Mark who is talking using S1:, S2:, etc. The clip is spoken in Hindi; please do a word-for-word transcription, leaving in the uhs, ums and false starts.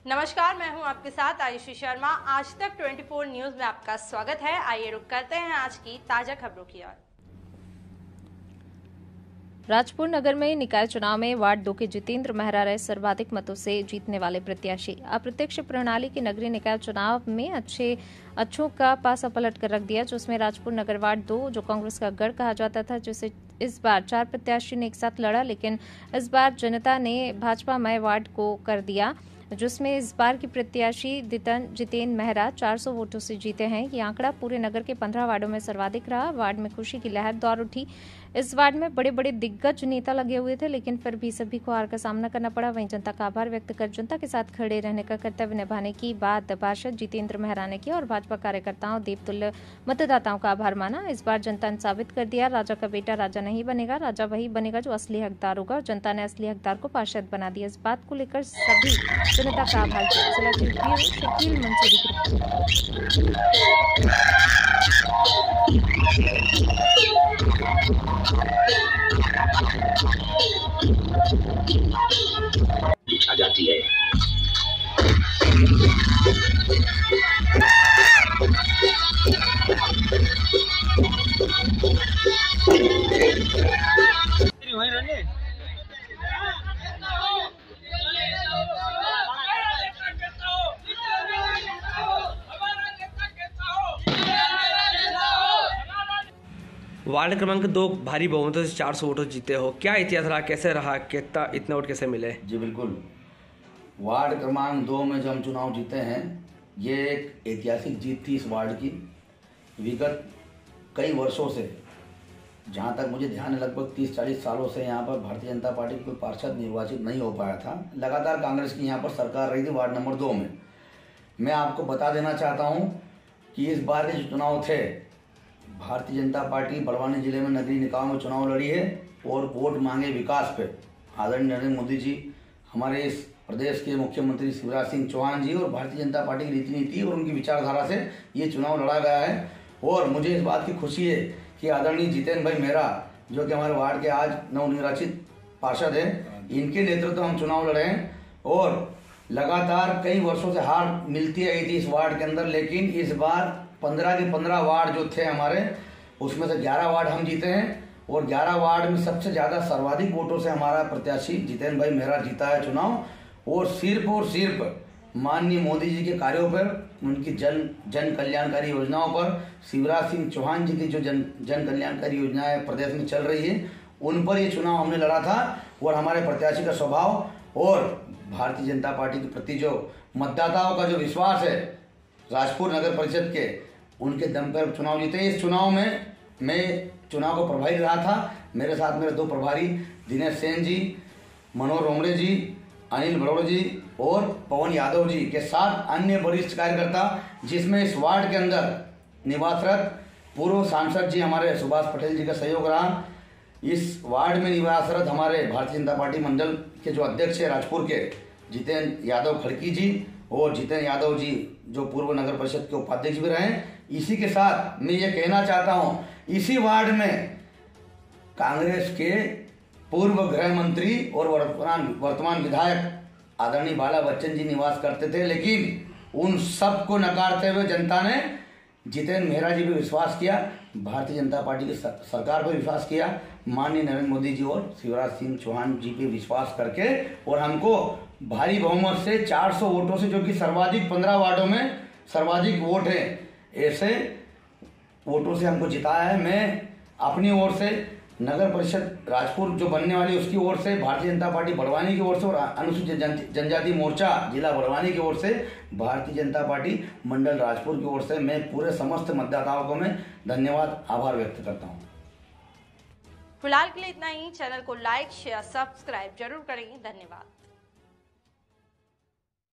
S1: नमस्कार, मैं हूं आपके साथ आयुषी शर्मा। आज तक चौबीस न्यूज में आपका स्वागत है। आइए रुक करते हैं आज की ताजा खबरों की ओर।
S2: राजपुर नगर में निकाय चुनाव में वार्ड दो के जितेंद्र मेहरा रहे सर्वाधिक मतों से जीतने वाले प्रत्याशी। अप्रत्यक्ष प्रणाली के नगरीय निकाय चुनाव में अच्छे अच्छों का पासा पलट कर रख दिया, जिसमें राजपुर नगर वार्ड दो, जो कांग्रेस का गढ़ कहा जाता था, जिसे इस बार चार प्रत्याशी ने एक साथ लड़ा, लेकिन इस बार जनता ने भाजपामय वार्ड को कर दिया, जिसमें इस बार की प्रत्याशी जितेंद्र मेहरा चार सौ वोटों से जीते हैं। ये आंकड़ा पूरे नगर के पंद्रह वार्डों में सर्वाधिक रहा। वार्ड में खुशी की लहर दौड़ उठी। इस वार्ड में बड़े बड़े दिग्गज नेता लगे हुए थे, लेकिन फिर भी सभी को हार का सामना करना पड़ा। वहीं जनता का आभार व्यक्त कर जनता के साथ खड़े रहने का कर्तव्य निभाने की बात पार्षद जितेंद्र मेहरा ने की और भाजपा कार्यकर्ताओं देवतुल्य मतदाताओं का आभार माना। इस बार जनता ने साबित कर दिया, राजा का बेटा राजा नहीं बनेगा, राजा वही बनेगा जो असली हकदार होगा, और जनता ने असली हकदार को पार्षद बना दिया। इस बात को लेकर सभी जनता का आभार किया। जिला चीफ ब्यूरो शकील मंसूरी
S3: पूछा जाती है।
S4: वार्ड क्रमांक दो भारी बहुमतों से चार सौ वोटों जीते हो, क्या इतिहास रहा, कैसे रहा, कितना इतने वोट कैसे मिले?
S5: जी बिल्कुल, वार्ड क्रमांक दो में जो हम चुनाव जीते हैं, ये एक ऐतिहासिक जीत थी इस वार्ड की। विगत कई वर्षों से, जहाँ तक मुझे ध्यान है, लगभग तीस चालीस सालों से यहाँ पर भारतीय जनता पार्टी की कोई पार्षद निर्वाचित नहीं हो पाया था। लगातार कांग्रेस की यहाँ पर सरकार रही थी वार्ड नंबर दो में। मैं आपको बता देना चाहता हूँ कि इस बार के जो चुनाव थे, भारतीय जनता पार्टी बड़वानी जिले में नगरीय निकायों में चुनाव लड़ी है और वोट मांगे विकास पे। आदरणीय नरेंद्र मोदी जी, हमारे इस प्रदेश के मुख्यमंत्री शिवराज सिंह चौहान जी और भारतीय जनता पार्टी की रीति नीति और उनकी विचारधारा से ये चुनाव लड़ा गया है। और मुझे इस बात की खुशी है कि आदरणीय जितेंद्र भाई मेहरा, जो कि हमारे वार्ड के आज नवनिर्वाचित पार्षद हैं, इनके नेतृत्व में हम चुनाव लड़े हैं। और लगातार कई वर्षों से हार मिलती आई थी इस वार्ड के अंदर, लेकिन इस बार पंद्रह के पंद्रह वार्ड जो थे हमारे, उसमें से ग्यारह वार्ड हम जीते हैं और ग्यारह वार्ड में सबसे ज़्यादा सर्वाधिक वोटों से हमारा प्रत्याशी जितेंद्र भाई मेहरा जीता है चुनाव। और सिर्फ और सिर्फ माननीय मोदी जी के कार्यों पर, उनकी जन जन कल्याणकारी योजनाओं पर, शिवराज सिंह चौहान जी की जो जन जन कल्याणकारी योजनाएं प्रदेश में चल रही है, उन पर ये चुनाव हमने लड़ा था। और हमारे प्रत्याशी का स्वभाव और भारतीय जनता पार्टी के प्रति जो मतदाताओं का जो विश्वास है राजपुर नगर परिषद के, उनके दम पर चुनाव जीते। इस चुनाव में मैं चुनाव को प्रभारी रहा था। मेरे साथ मेरे दो प्रभारी दिनेश सेन जी, मनोहर रोमड़े जी, अनिल बड़ोड़ जी और पवन यादव जी के साथ अन्य वरिष्ठ कार्यकर्ता, जिसमें इस वार्ड के अंदर निवासरत पूर्व सांसद जी हमारे सुभाष पटेल जी का सहयोग रहा। इस वार्ड में निवासरत हमारे भारतीय जनता पार्टी मंडल के जो अध्यक्ष है राजपुर के, जितेंद्र यादव खड़की जी, और जितेंद्र यादव जी जो पूर्व नगर परिषद के उपाध्यक्ष भी रहे। इसी के साथ मैं ये कहना चाहता हूँ, इसी वार्ड में कांग्रेस के पूर्व गृह मंत्री और वर्तमान वर्तमान विधायक आदरणीय बाला बच्चन जी निवास करते थे, लेकिन उन सब को नकारते हुए जनता ने जितेंद्र मेहरा जी पर विश्वास किया, भारतीय जनता पार्टी की सरकार पर विश्वास किया, माननीय नरेंद्र मोदी जी और शिवराज सिंह चौहान जी पे विश्वास करके, और हमको भारी बहुमत से चार सौ वोटों से, जो कि सर्वाधिक पंद्रह वार्डों में सर्वाधिक वोट है, ऐसे वोटों से हमको जिताया है। मैं अपनी ओर से नगर परिषद राजपुर जो बनने वाली उसकी ओर से, भारतीय जनता पार्टी बड़वानी की ओर से और अनुसूचित जनजाति मोर्चा जिला बड़वानी की ओर से, भारतीय जनता पार्टी मंडल राजपुर की ओर से मैं पूरे समस्त मतदाताओं को मैं धन्यवाद आभार व्यक्त करता हूँ।
S1: फिलहाल के लिए इतना ही। चैनल को लाइक शेयर सब्सक्राइब जरूर करें। धन्यवाद।